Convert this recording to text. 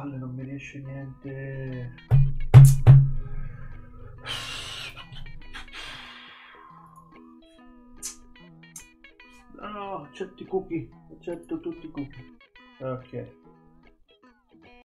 palle, non mi riesce niente. No, accetto i cookie, accetto tutti i cookie. Ok.